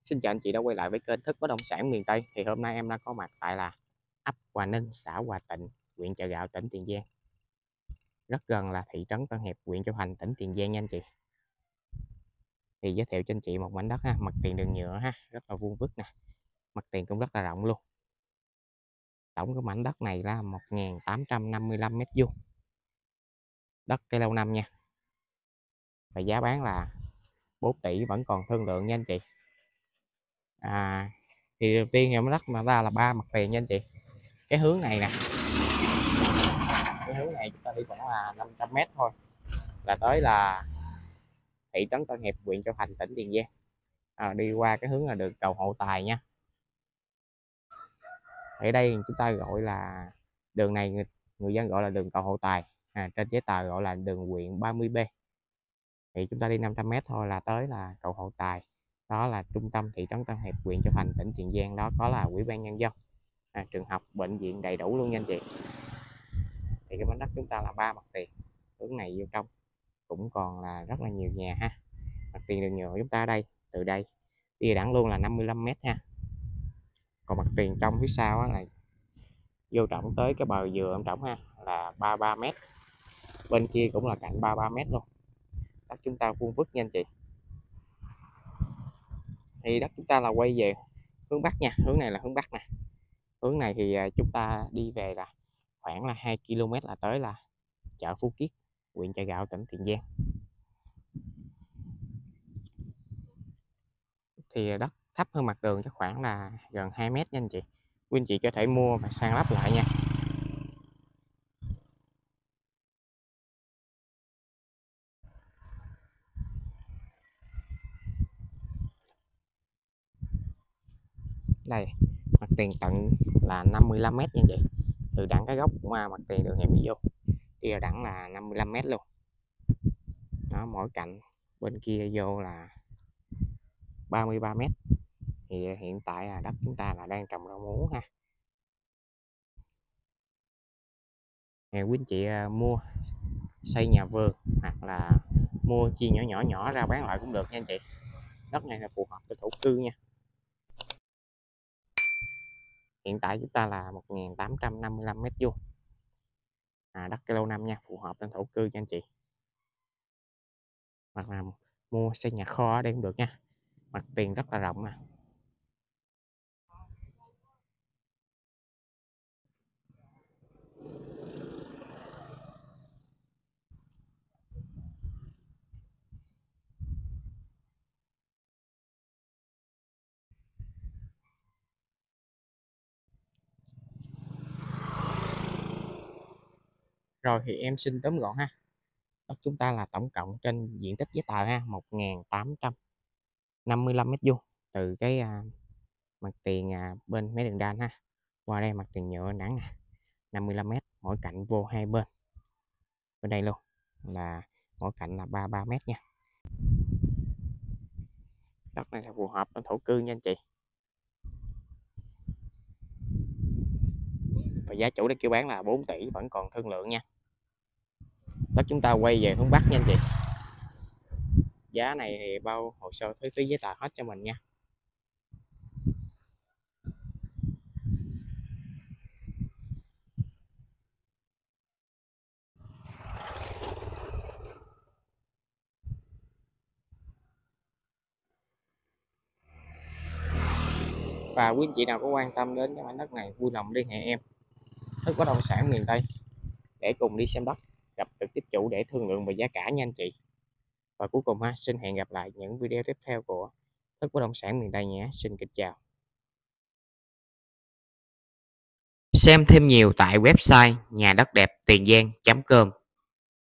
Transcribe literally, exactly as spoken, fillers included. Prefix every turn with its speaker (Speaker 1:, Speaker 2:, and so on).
Speaker 1: Xin chào anh chị đã quay lại với kênh Thức Bất Động Sản Miền Tây. Thì hôm nay em đã có mặt tại là ấp Hòa Ninh, xã Hòa Tịnh, huyện Chợ Gạo, tỉnh Tiền Giang. Rất gần là thị trấn Tân Hiệp, huyện Châu Thành, tỉnh Tiền Giang nha anh chị. Thì giới thiệu cho anh chị một mảnh đất ha, mặt tiền đường nhựa ha, rất là vuông vức nè. Mặt tiền cũng rất là rộng luôn. Tổng cái mảnh đất này là một nghìn tám trăm năm mươi lăm mét vuông. Đất cây lâu năm nha. Và giá bán là bốn tỷ, vẫn còn thương lượng nha anh chị. À, thì đầu tiên em đất mà ra là ba mặt tiền nha anh chị. Cái hướng này nè, cái hướng này chúng ta đi khoảng là năm trăm mét thôi là tới là thị trấn Tân Hiệp, huyện Châu Thành, tỉnh Tiền Giang. À, đi qua cái hướng là đường cầu Hộ Tài nha. Ở đây chúng ta gọi là đường này người, người dân gọi là đường cầu Hộ Tài, à, trên giấy tờ gọi là đường huyện ba mươi B. Thì chúng ta đi năm trăm mét thôi là tới là cầu Hộ Tài. Đó là trung tâm thị trấn Tân Hiệp, huyện Châu Thành, tỉnh Tiền Giang. Đó có là ủy ban nhân dân, à, trường học, bệnh viện đầy đủ luôn nha anh chị. Thì cái mảnh đất chúng ta là ba mặt tiền, hướng này vô trong cũng còn là rất là nhiều nhà ha. Mặt tiền đường nhựa chúng ta ở đây, từ đây đi đẳng luôn là năm mươi lăm mét ha. Còn mặt tiền trong phía sau là vô trọng tới cái bờ dừa ông trọng ha, là ba mươi ba mét. Bên kia cũng là cạnh ba mươi ba mét luôn. Đất chúng ta vuông vức nha anh chị. Thì đất chúng ta là quay về hướng bắc nha, hướng này là hướng bắc nè. Hướng này thì chúng ta đi về là khoảng là hai ki lô mét là tới là chợ Phú Kiết, huyện Chợ Gạo, tỉnh Tiền Giang. Thì đất thấp hơn mặt đường chắc khoảng là gần hai mét nha anh chị. Quý anh chị có thể mua và san lấp lại nha. Đây, mặt tiền tận là năm mươi lăm mét nha anh chị. Từ đẳng cái gốc qua mặt tiền đường hẻm đi vô đi đẳng là năm mươi lăm mét luôn. Đó, mỗi cạnh bên kia vô là ba mươi ba mét. Thì hiện tại là đất chúng ta là đang trồng rau muống ha. Thì quý anh chị mua xây nhà vườn hoặc là mua chia nhỏ nhỏ nhỏ ra bán lại cũng được nha anh chị. Đất này là phù hợp với thổ cư nha. Hiện tại chúng ta là một nghìn tám trăm năm mươi lăm mét vuông, à, đất cây lâu năm nha, phù hợp với thổ cư cho anh chị. Hoặc là mua xây nhà kho ở đây cũng được nha. Mặt tiền rất là rộng nè. Rồi thì em xin tóm gọn ha. Đất chúng ta là tổng cộng trên diện tích giấy tờ ha, một nghìn tám trăm năm mươi lăm mét vuông. Từ cái à, mặt tiền à, bên mấy đường đan ha, qua đây mặt tiền nhựa nắng nè, năm mươi lăm mét, mỗi cạnh vô hai bên. Bên đây luôn là mỗi cạnh là ba mươi ba mét nha. Đất này là phù hợp với thổ cư nha anh chị. Và giá chủ để kêu bán là bốn tỷ, vẫn còn thương lượng nha. Đất chúng ta quay về hướng bắc nha anh chị. Giá này thì bao hồ sơ thuế phí giấy tờ hết cho mình nha. Và quý anh chị nào có quan tâm đến cái mảnh đất này, vui lòng liên hệ em Thức Bất Động Sản Miền Tây để cùng đi xem đất, gặp trực tiếp chủ để thương lượng về giá cả nha anh chị. Và cuối cùng ha, xin hẹn gặp lại những video tiếp theo của Thức Bất Động Sản Miền Tây nhé. Xin kính chào. Xem thêm nhiều tại website nhà đất đẹp tiền giang chấm com.